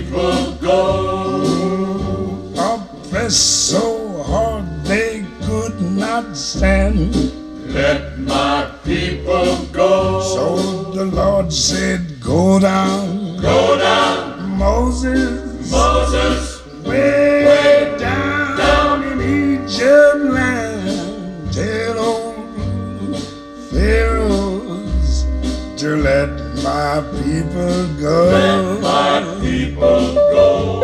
people go. Oppressed so hard they could not stand. Let my people go. So the Lord said, go down. Go down, Moses, Moses, way down in Egypt land. Tell old Pharaohs to let my people go. let my people go.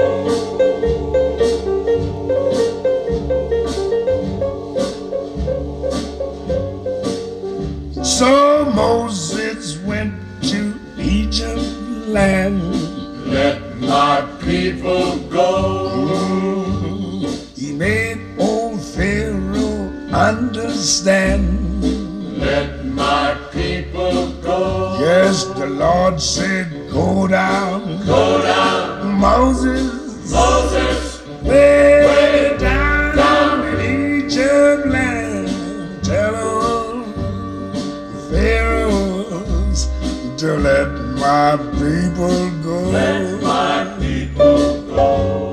So Moses went to Egypt land. Let my people go. He made old Pharaoh understand. Let my people go. Yes, the Lord said, go down. Go down, Moses, Moses, way down in Egypt land. Tell them, Pharaohs, to let my people go. let my people go.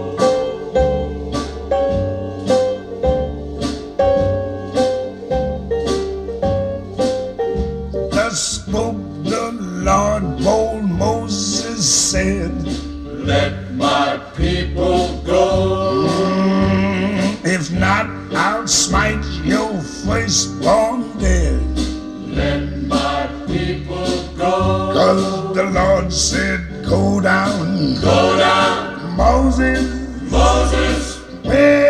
Thus spoke the Lord, bold Moses said, Let my people go. if not, I'll smite your firstborn dead. Let my people go. 'Cause the Lord said, go down. Go down, Moses, Moses, way